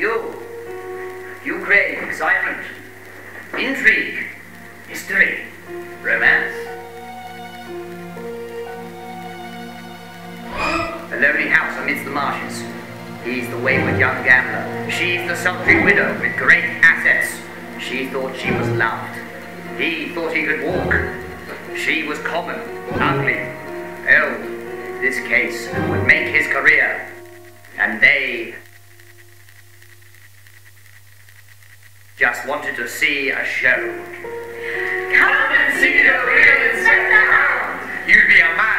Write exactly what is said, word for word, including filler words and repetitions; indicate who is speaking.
Speaker 1: You. You crave excitement, intrigue, mystery, romance. A lonely house amidst the marshes. He's the wayward young gambler. She's the sultry widow with great assets. She thought she was loved. He thought he could walk. She was common, ugly, old. This case would make his career. And they just wanted to see a show.
Speaker 2: Come and see the real Inspector Hound.
Speaker 1: You'd be a man.